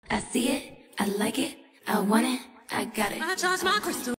I see it, I like it, I want it, I got it. I charge my crystal.